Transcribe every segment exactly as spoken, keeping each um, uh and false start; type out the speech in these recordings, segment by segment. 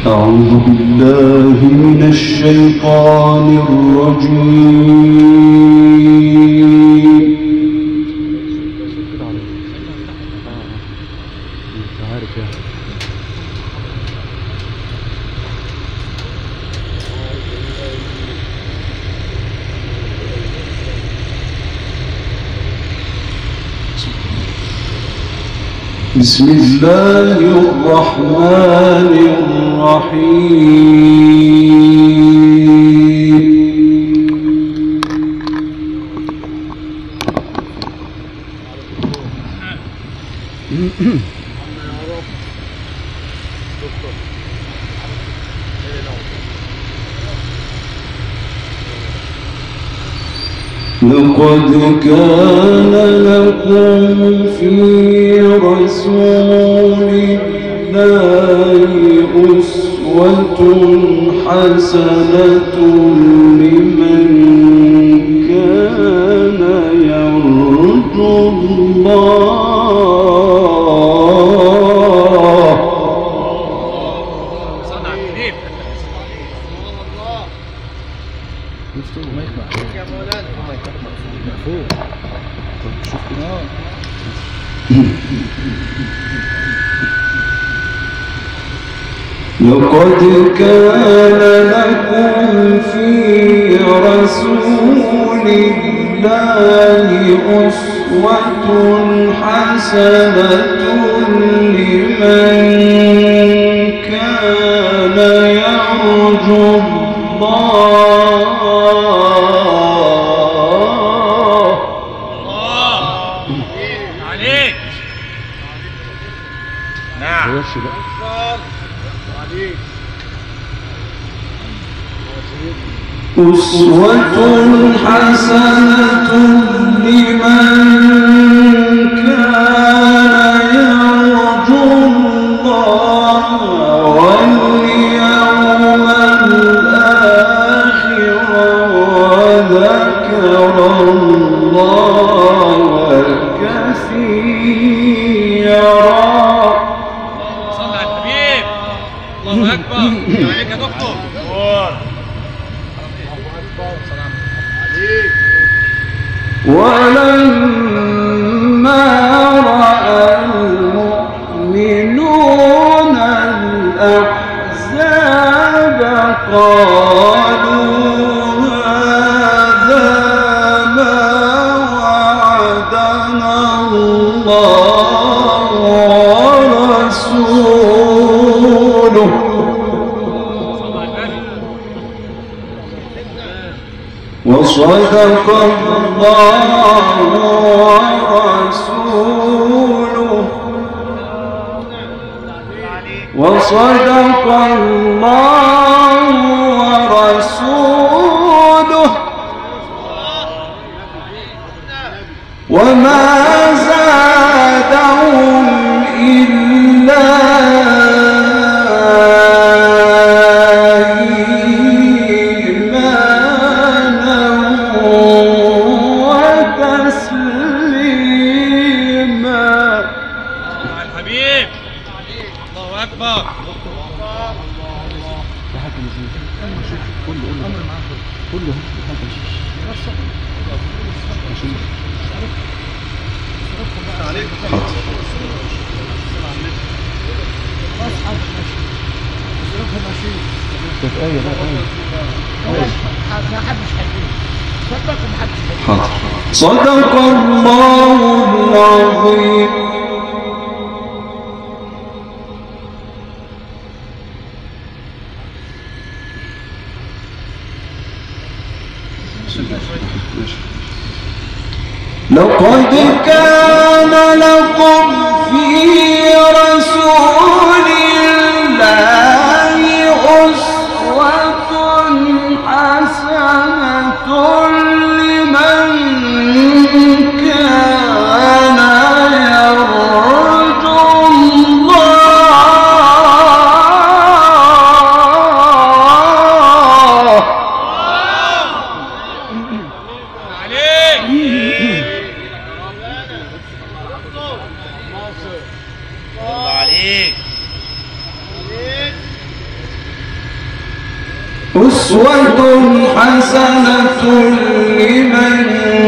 أعوذ بالله من الشيطان الرجيم. بسم الله الرحمن الرحيم. لقد كان لكم في رسول الله أسوة حسنة لمن كان يرجو الله. صنع كريم يا مولانا لقد كان لكم في رسول الله أسوة حسنة لمن كان يرجو الله. عليك نعم أسوة حسنة لمن كان يرجو الله واليوم الآخر وذكر الله كثيرا. صلى على الحبيب. الله أكبر. عليك يا دكتور. ولما رأى المؤمنون الأحزاب قالوا هذا ما وعدنا الله ورسوله وصدق الله ورسوله وصدق الله ورسوله وما زادهم إلا صدق الله العظيم. لقد كان لكم في رسول الله أسوة حسنة لمن كان يرجو الله. عليك أسوة حسنة لمن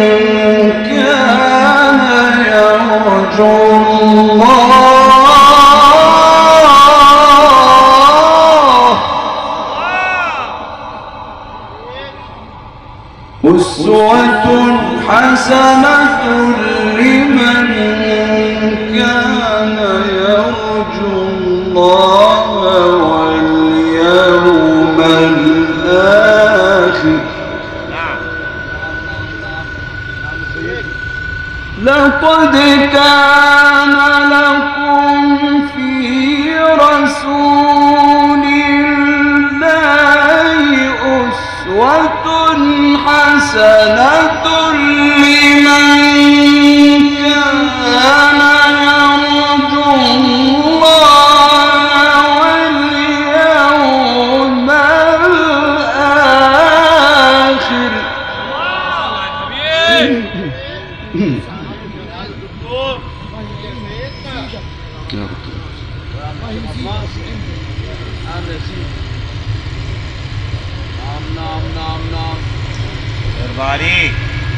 كان يرجو الله أسوة حسنة لمن كان يرجو الله واليوم الآخر لقد كان لكم في رسول الله أسوة حسنة لمن كان يرجو الله واليوم الآخر. عليك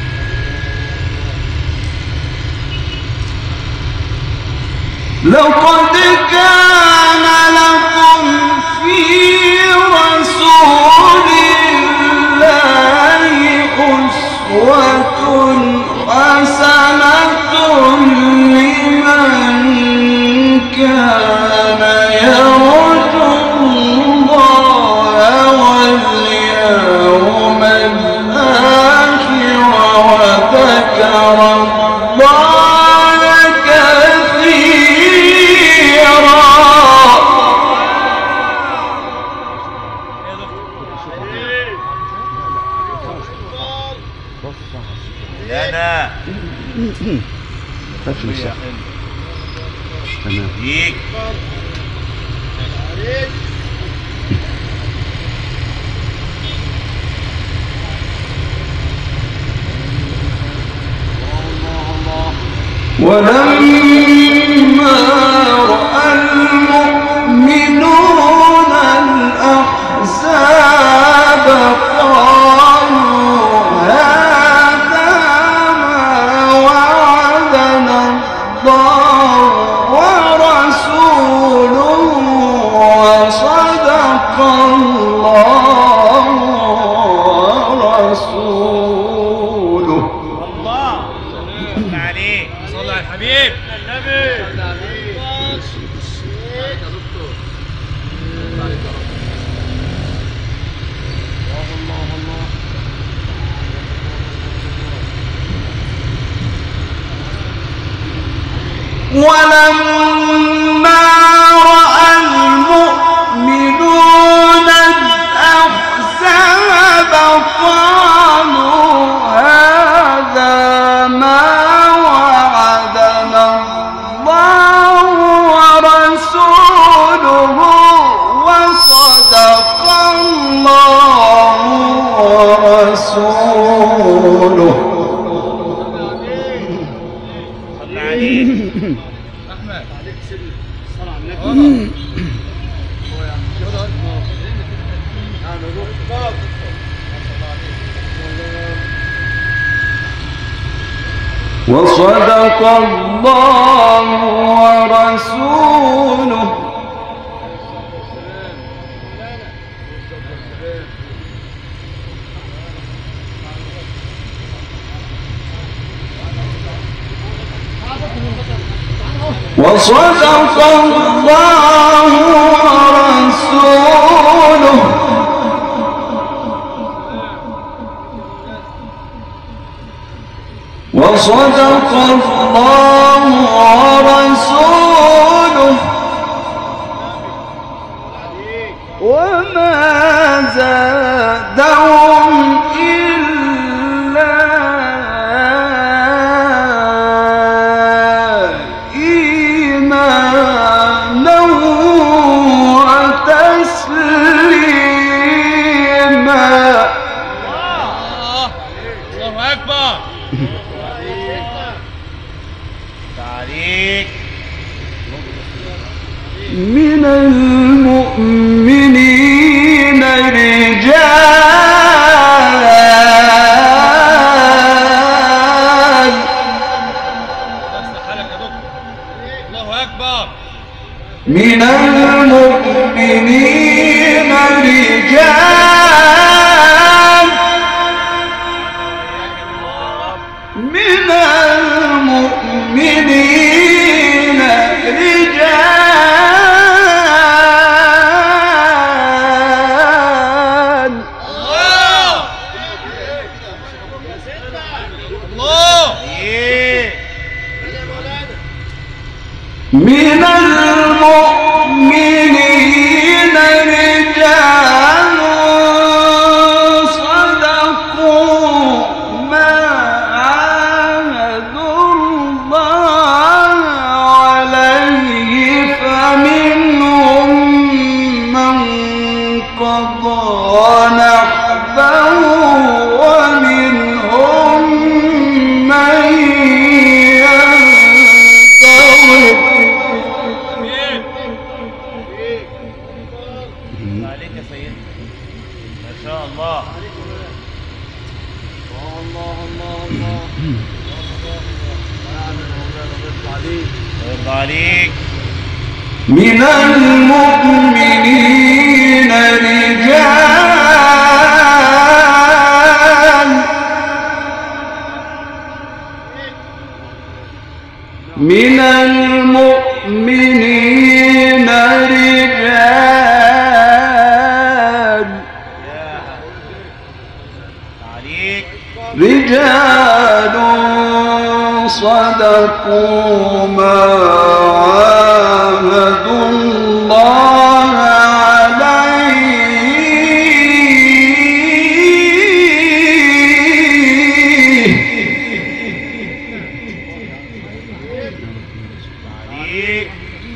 لقد كان لكم في رسول الله أسوة حسنة لمن كان يرجو الله واليوم الآخر وذكر الله كثيرا. لنا ليك ولما رأى المؤمنون الأحزاب قالوا هذا ما وعدنا الله ورسوله وصدق الله ورسوله. الله عليك صلى على الحبيب النبي. ولما رأى المؤمنون الأحزاب قالوا هذا ما وعدنا الله ورسوله وصدق الله ورسوله. صلى عليك أحمد وصدق الله ورسوله. وصدق الله ورسوله. وصدق الله ورسوله وما زادهم إلا إيمانا وتسليما. الله أكبر. تعليق من المؤمنين رجال رجال من المؤمنين رجال من المؤمنين رجال صدقوا ما عاهدوا الله عليه فمنهم من قضى نحبه ومنهم من ينتظر. عليك يا سيدنا ما شاء الله. الله الله الله يرضى عليك. من المؤمنين رجال من المؤمنين رجال عليك. رجال صدقوا ما عاهدوا الله عليه عليك.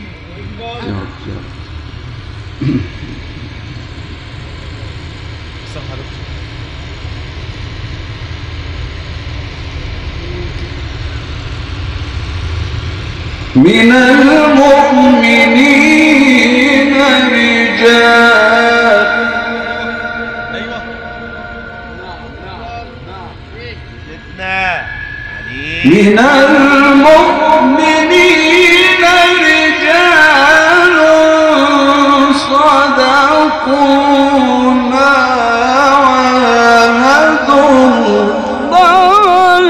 من المؤمنين رجال زدنا عليك. من المؤمنين رجال صدقوا ما عاهدوا الله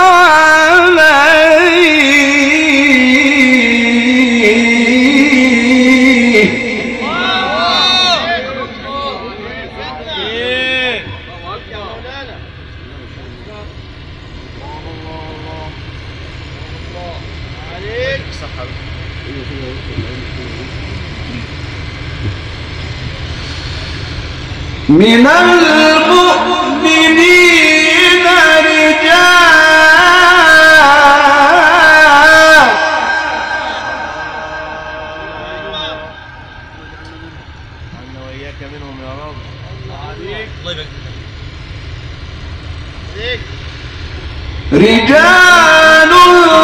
عليه من المؤمنين رجال عنا وإياك منهم يا رب. رجال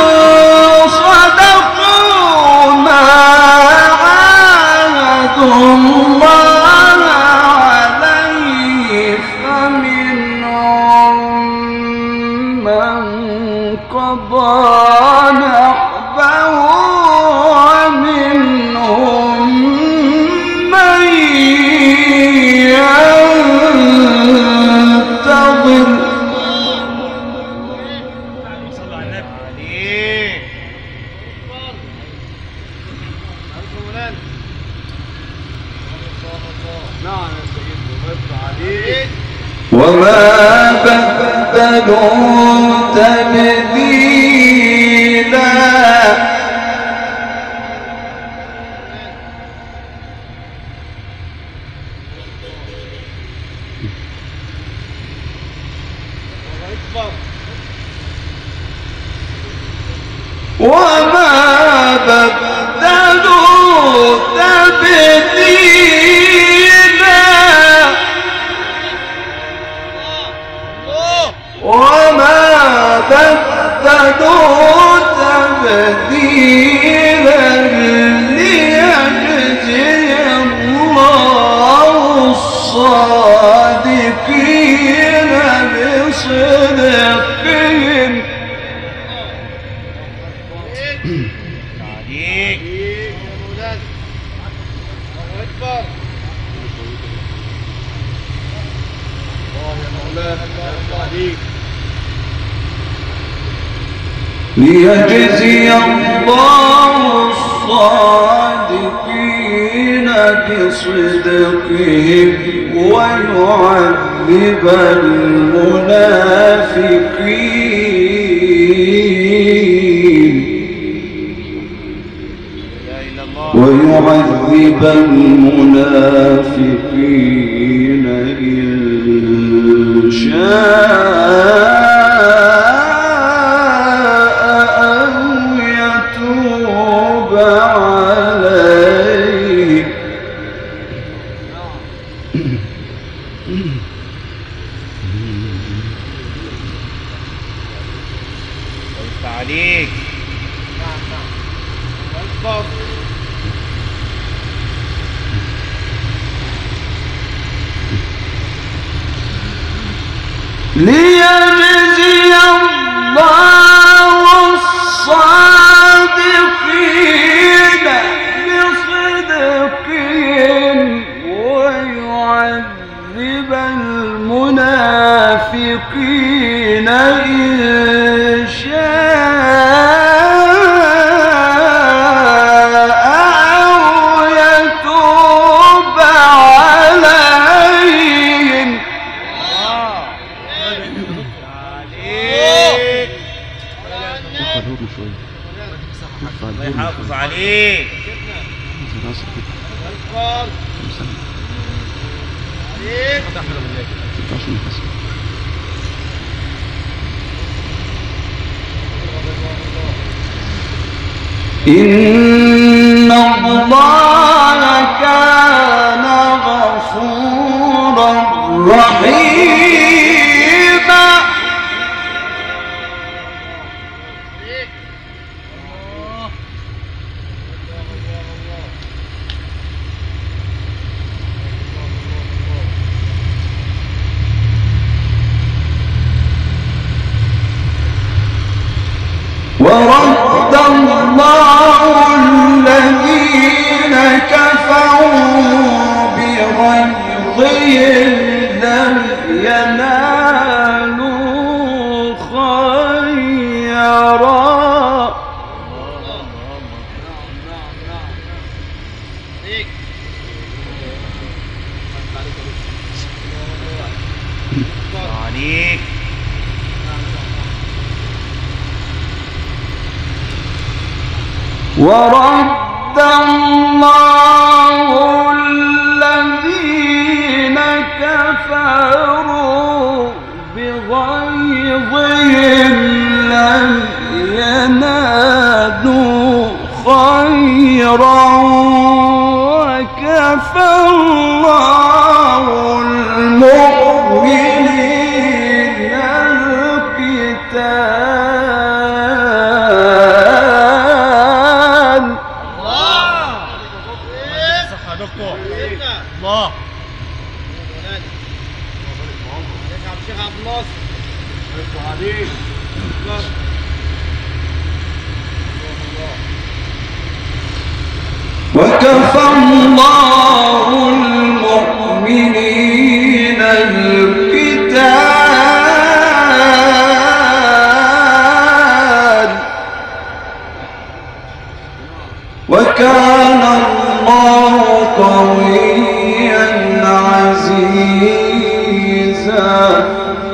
صدقوا ما عاهدوا الله عليه فمنهم من قضى نحبه ومنهم من ينتظر. وما بدلوا تبديلا وما بدلوا تبديلا وما بدلوا تبديلا ليجزي الله الصادقين بصدقهم. ليجزي الله الصادقين بصدقهم ويعذب المنافقين ويعذب المنافقين إن شاء عليك. ليجزي الله الصادقين بصدقهم ويعذب المنافقين إن الله يحافظ عليك. إن الله كان غفورا رحيما. ورد الله الذين كفروا بغيظهم لم ينالوا خيرا. عليك. ورد الله الذين كفروا بغيظهم لم ينالوا خيرا وكفى الله المؤمنين القتال. الله وكفى الله المؤمنين القتال وكان الله قويا عزيزا.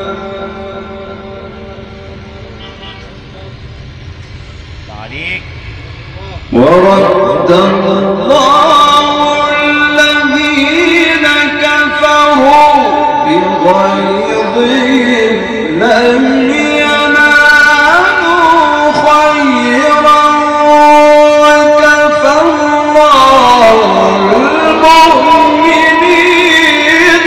عليك. ورد الله الذين كفروا بغيظهم لم ينالوا خيرا وكفى الله المؤمنين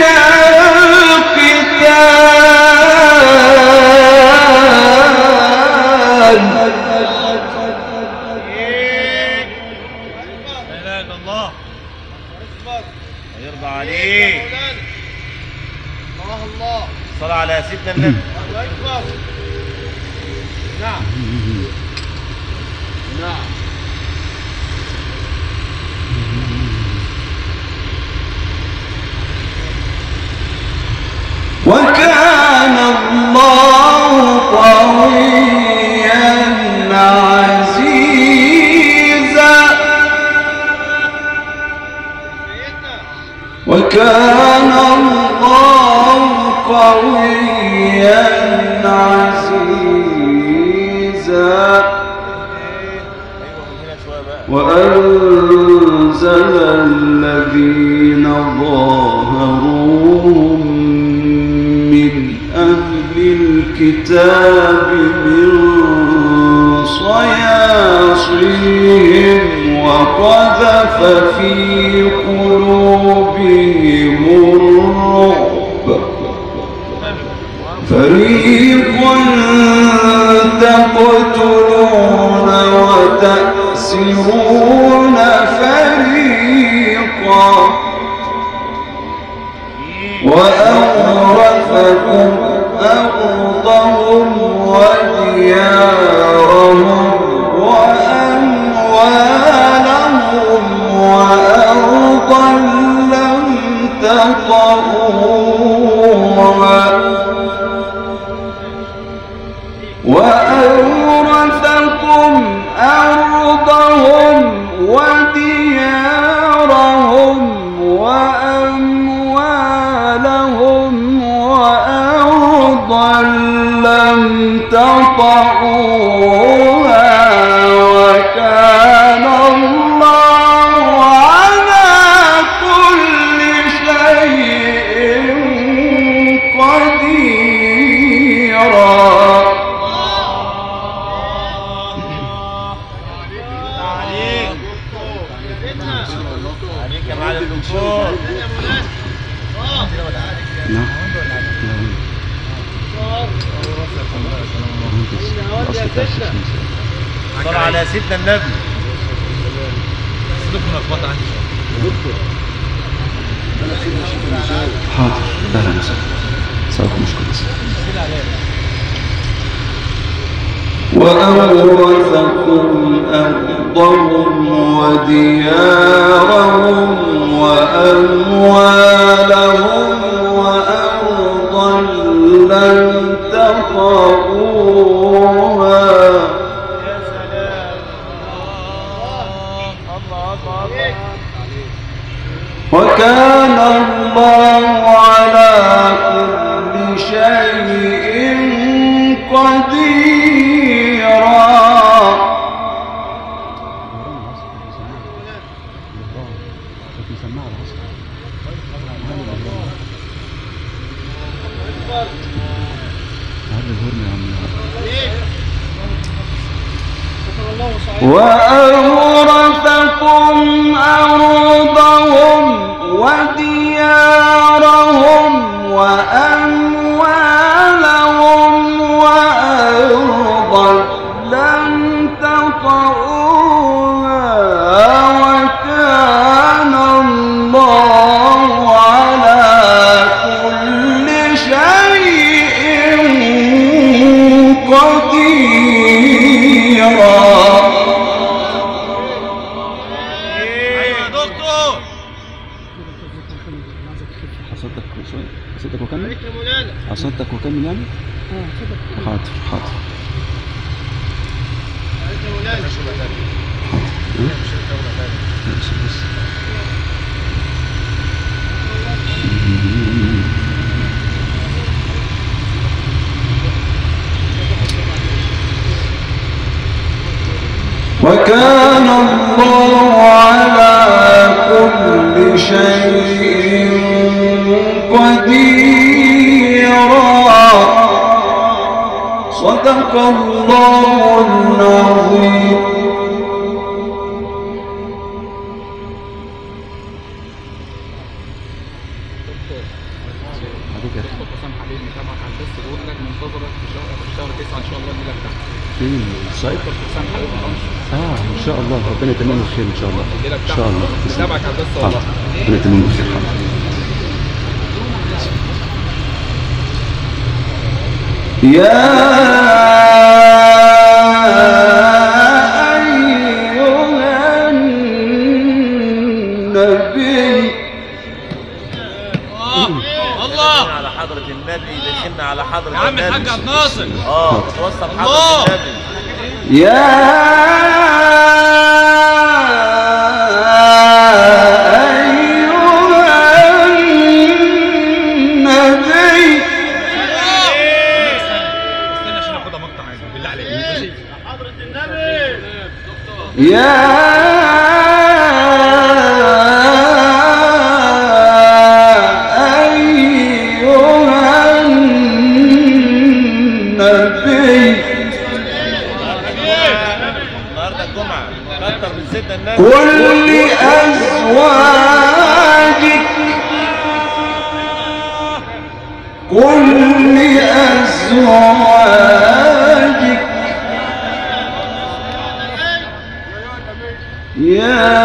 القتال. الله يرضى عليك. الله الله. صل على سيدنا النبي. الله أكبر. نعم نعم. وكان قويا عزيزا وكان الله قويا عزيزا وأنزل الذين ظاهروهم من أهل الكتاب من صياصيهم وقذف في قلوبهم الرعب فريقا تقتلون وتأسرون فريقا وأورثكم أرضهم وديارهم وأموالهم وأرضا لم تطئوها وأورثكم أرضهم وديارهم وأموالهم وأرضا لم تطئوها وكان الله على كل شيء قديرا. صلى على سيدنا النبي. صدق ملخبطة عندي حاضر لا لا مساء صوت مش كويس. وأورثكم أرضهم وديارهم وأموالهم وأرضا لم تطئوها وكان الله على كل شيء قديرا. وأورثكم أرضهم وديارهم وأموالهم وأرضا لم تطئوها وكان الله على كل شيء قديرا. حصلتك وكمل حصلتك وكمل يعني حاضر حاضر وكان الله على كل شيء قديرا. صدق الله العظيم. فين الصيف؟ اه ان شاء الله ربنا يتمم بخير ان شاء الله ان شاء الله تابعك على البث والله ربنا يتمم بخير. يا أيها النبي الله حضرة النبي، دخلنا على حضرة يا عم النبي. الحاج عبد الناصر اه بتوصل الله. حضرة النبي. يا يا أيها النبي النهارده الجمعة كتر من سيدنا النبي. قل لأزواجك قل لأزواجك يا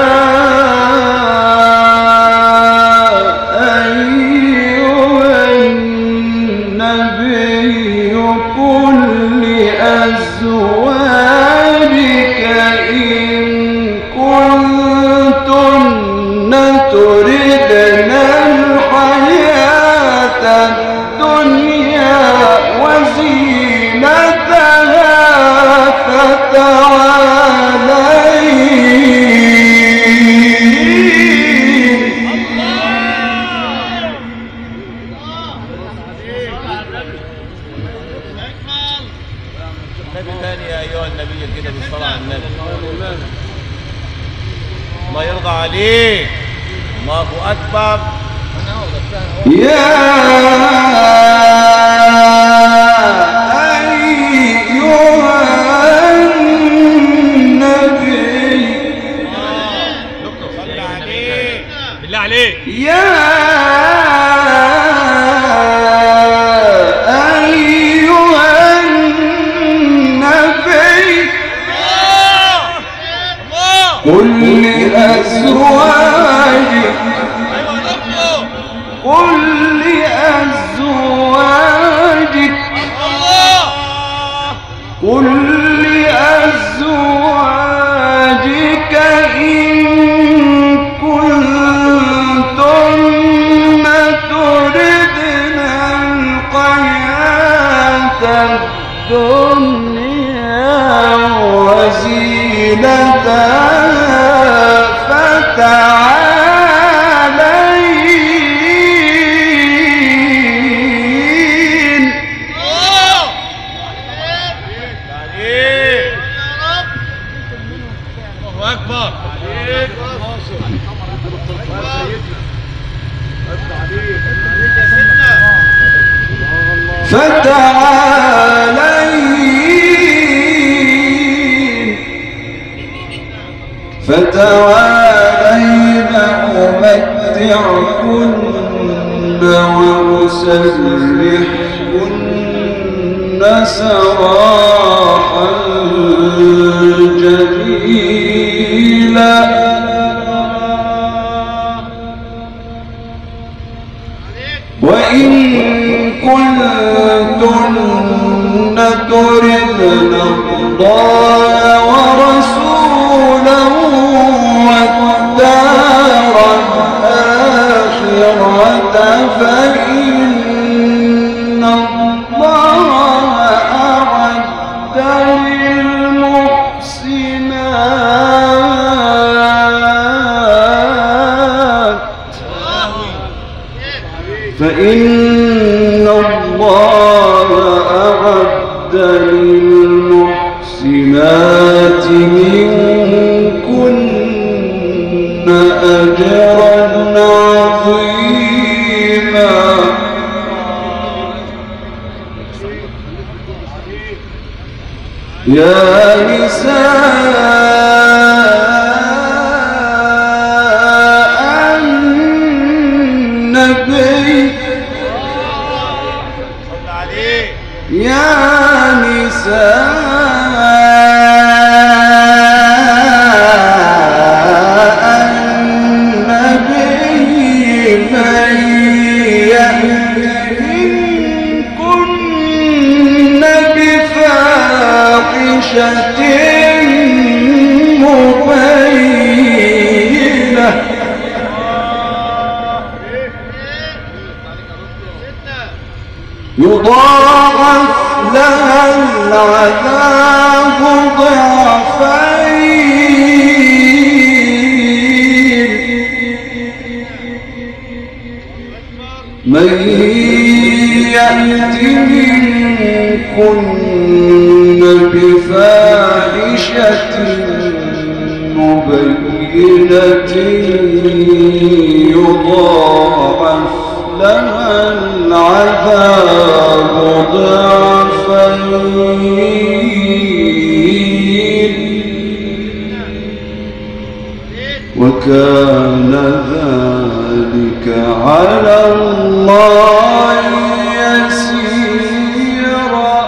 أيها النبي قل لأزواجك إن كنتن تردن الحياة الدنيا وزينتها النبي تاني يا ايها النبي كده بالصلاة على النبي. الله يرضى عليك. الله اكبر. يا أيها النبي صل عليه بالله عليك. يا أيها النبي قل لأزواجك قل لأزواجك قل لأزواجك إن كنتن تردن الحياة الدنيا وزينتها فتعالين. الله اكبر. فتعالين فتعالين أمتعكن وأسرحكن سراحا جميلا. وإن كنتن تردن الله ورسوله والدار الآخرة فإن الله أعد للمحسنات فإن الله أعد للمحسنات منكن أجرا عظيما. يا نساء النبي صل عليه. يا نساء النبي من يأت منكن بفاحشة مبينة يضاعف لها العذاب ضعفين من يأت منكن بفاحشة مبينة يضاعف لها العذاب ضعفين وكان ذلك على الله يسيرا.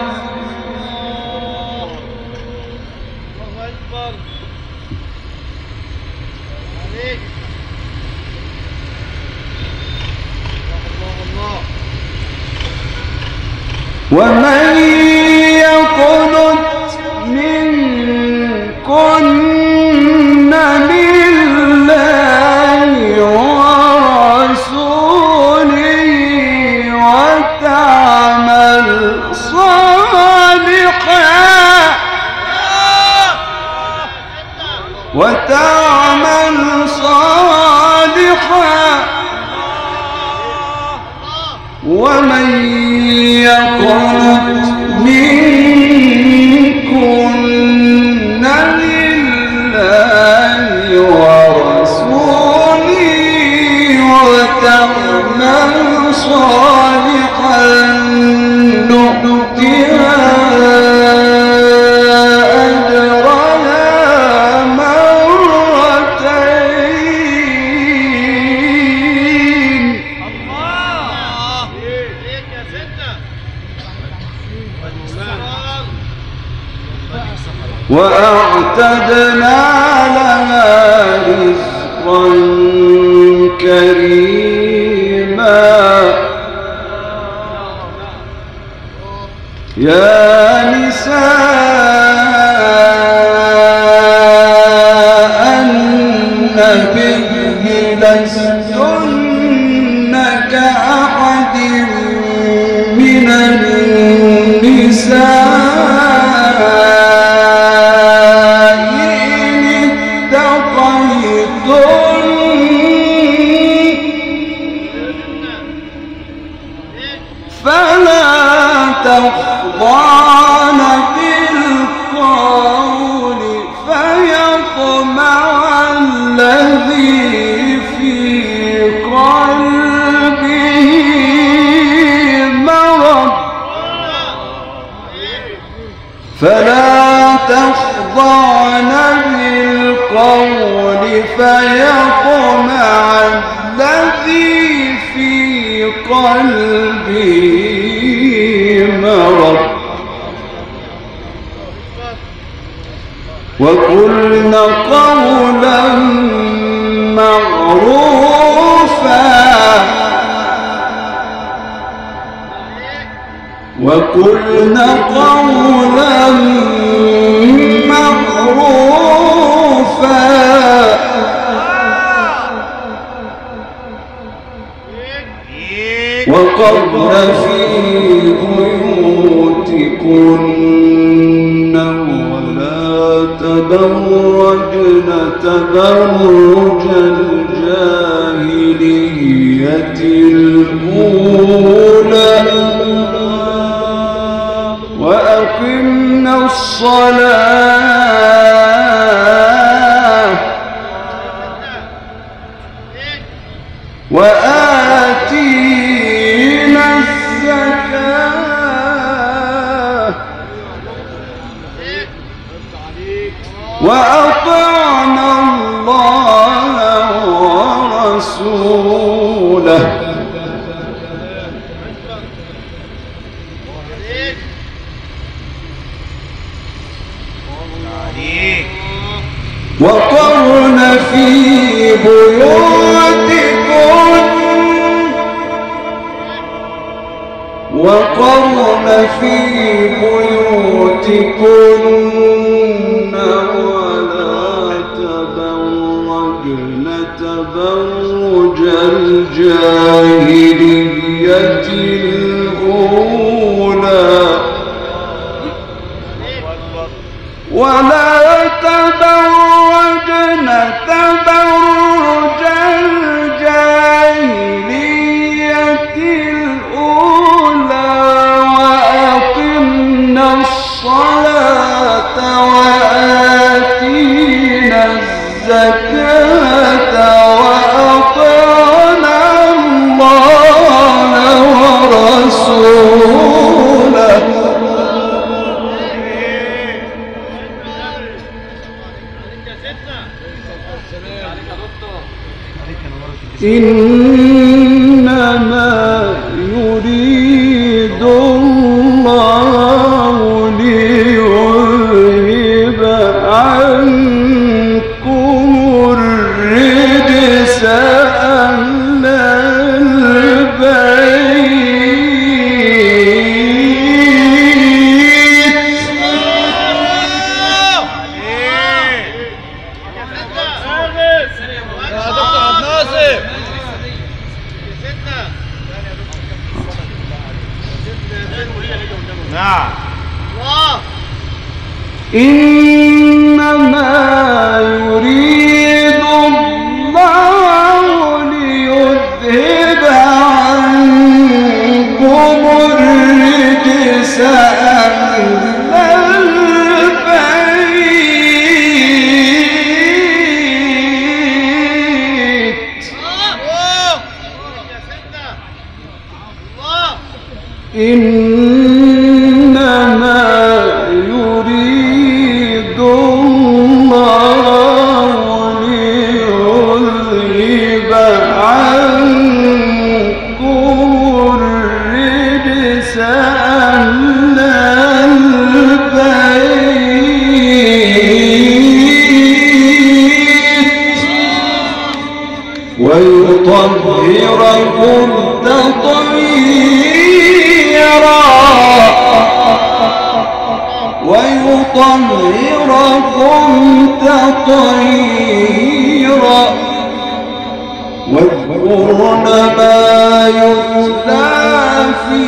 ومن يقنت منكن لله ورسوله وتعمل صالحا وتعمل صالحا ومن يقنت منكن لله ورسوله وتعمل صالحا نؤتها أجرها مرتين وأعتدنا لها رزقا كريما. يا نساء النبي لستن كأحد من النساء تخضعن بالقول فيطمع الذي في قلبه مرض فلا تخضعن بالقول فيطمع الذي في قلبه مرض وقلن قولا معروفا وقلن قولا معروفا وقرن في بيوتكن ولا تبرجن تبرج الجاهلية الأولى وأقمنا الصلاة وآتينا الزكاة وأطعنا الله ورسوله وقرن في بيوتكن وقرن في بيوتكن ولا تبرجن تبرج الجاهلية الأولى إنما يريد الله ليذهب عنكم الرجس أهل البيت. يا دكتور عبد الناصر. نعم. إنما يريد الله ليذهب عنكم الرجس أهل البيت. إنما يريد الله ليذهب عنكم الرجس أهل البيت ويطهركم تطهيرا ويطهركم تطهيرا. واذكرن ما يتلى في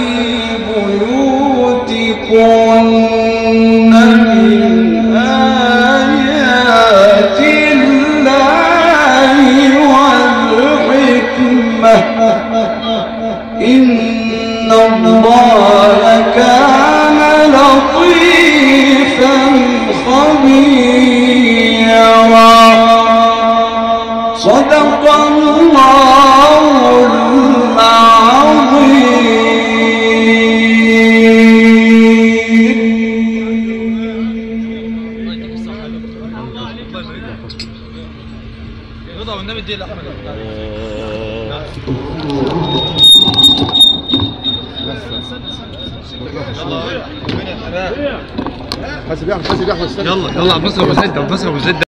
بيوتكن من آيات الله والحكمة إن الله كان لطيفا خبيرا. صدق الله العظيم. رضا والنبي اديه لاحمد. حاسب يا احمد، حاسب يا احمد. يلا يلا بص ابو زيد، بص ابو زيد.